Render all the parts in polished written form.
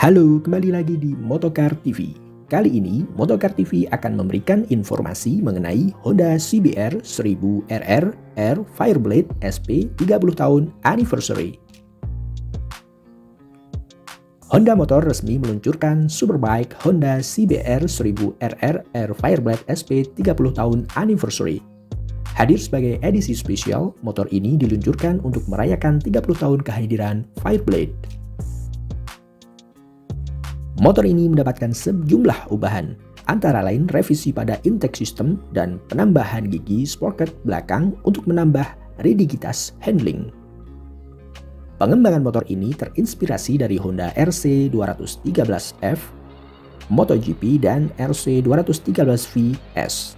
Halo, kembali lagi di Motocar TV. Kali ini, Motocar TV akan memberikan informasi mengenai Honda CBR 1000RR Air Fireblade SP 30 tahun Anniversary. Honda Motor resmi meluncurkan Superbike Honda CBR 1000RR Air Fireblade SP 30 tahun Anniversary. Hadir sebagai edisi spesial, motor ini diluncurkan untuk merayakan 30 tahun kehadiran Fireblade. Motor ini mendapatkan sejumlah ubahan, antara lain revisi pada intake system dan penambahan gigi sprocket belakang untuk menambah rigiditas handling. Pengembangan motor ini terinspirasi dari Honda RC213F, MotoGP, dan RC213V-S.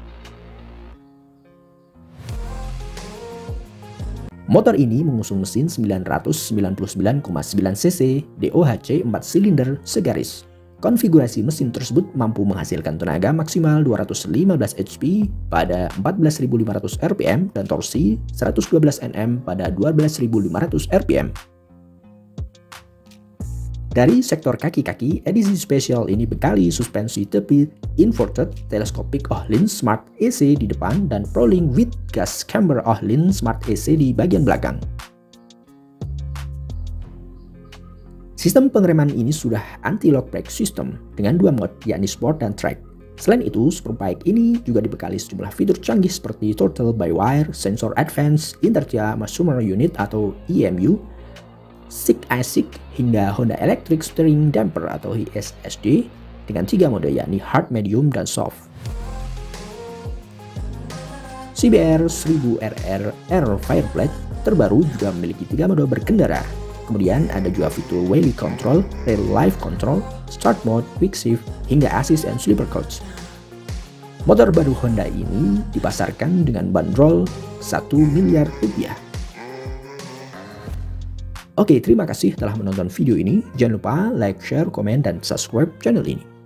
Motor ini mengusung mesin 999,9 cc DOHC 4 silinder segaris. Konfigurasi mesin tersebut mampu menghasilkan tenaga maksimal 215 HP pada 14.500 rpm dan torsi 112 Nm pada 12.500 rpm. Dari sektor kaki-kaki, edisi spesial ini bekali suspensi tepi inverted telescopic Ohlin Smart AC di depan dan Prolink with gas camber Ohlin Smart AC di bagian belakang. Sistem pengereman ini sudah anti-lock brake system dengan dua mode, yakni Sport dan Track. Selain itu, Superbike ini juga dibekali sejumlah fitur canggih seperti Throttle by Wire, Sensor Advance, Inertia Measurement Unit atau EMU, Sick ASIC, hingga Honda Electric Steering Damper atau HSD dengan 3 mode, yakni Hard, Medium, dan Soft. CBR 1000RR Air Fireblade terbaru juga memiliki 3 mode berkendara. Kemudian ada juga fitur Wheelie Control, Rail Live Control, Start Mode, Quick Shift, hingga Assist and Sleeper Coach. Motor baru Honda ini dipasarkan dengan bandrol 1 miliar rupiah. Oke, terima kasih telah menonton video ini. Jangan lupa like, share, komen, dan subscribe channel ini.